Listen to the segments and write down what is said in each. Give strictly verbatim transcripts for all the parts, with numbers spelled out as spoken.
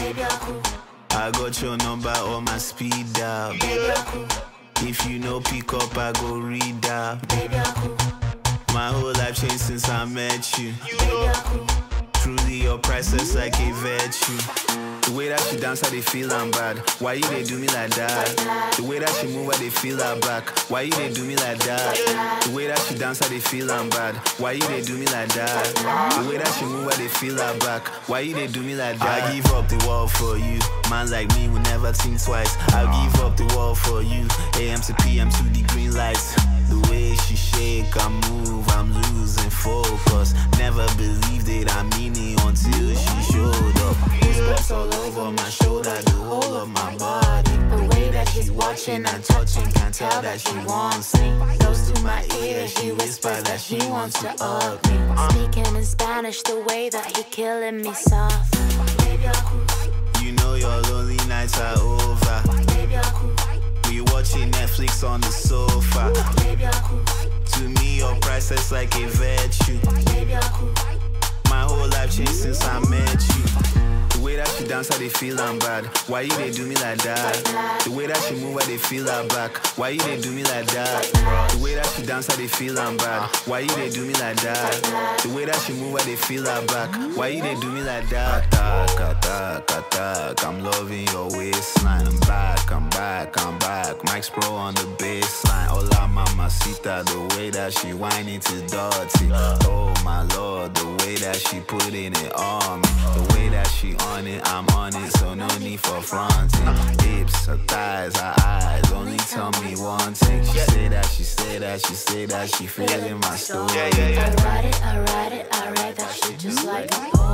I got your number on my speed dial. If you know pick up, I go read out. My whole life changed since I met you. Truly your priceless like a virtue. The way that she dance, I they feel I'm bad. Why you they do me like that? The way that she move, I they feel her back. Why you they do me like that? The way that she dance, I they feel I'm bad. Why you they do me like that? The way that she move, I they feel her back. Why you they do me like that? I give up the world for you. Man like me will never think twice. I'll give up the world for you. A M to P M to the green lights. The way she shake, I move, I'm losing focus. Never believed it, I mean it until she showed up. Goosebumps all over my shoulder, the whole of my body. The way that she's watching and touching, can't tell that she wants me. Close to my ear, she whispers that she wants to hug me. Speaking in Spanish, the way that he killing me soft. You know your lonely nights are over. We watching Netflix on the sofa. To me, your priceless like a virtue. My whole life changed since I met you. The way that she dance, I they feel I'm bad. Why you they do me like that? The way that she move, I they feel her back. Why you they do me like that? The way that she dance, I they feel I'm bad. Why you they do me like that? The way that she move, I they feel her back. Why you they do me like that? Attack, attack, attack. I'm loving your waistline. I'm back, I'm back, I'm back. Mike's Pro on the baseline. Hola mamacita, the way that she whining to dirty. Oh my lord, the way that she putting it on me. The way that she on it, I'm on it, so no need for fronting. Hips, her thighs, her eyes, only tell me one thing. She say that, she say that, she say that she feeling my story. I write it, I write it, I write that shit just like a poem.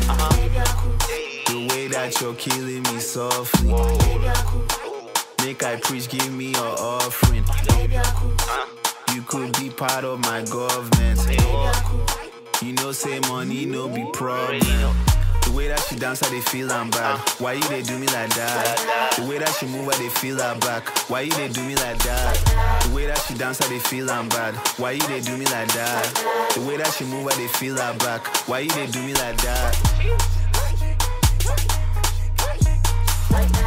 The way that you're killing me softly. Make I preach, give me your offering. You could be part of my government. You know say money no be problem. The way that she dance, I they feel I'm bad. Why you they do me like that? The way that she move, I they feel her back. Why you they do me like that? The way that she dance, I they feel I'm bad. Why you they do me like that? The way that she move, I they feel her back. Why you they do me like that?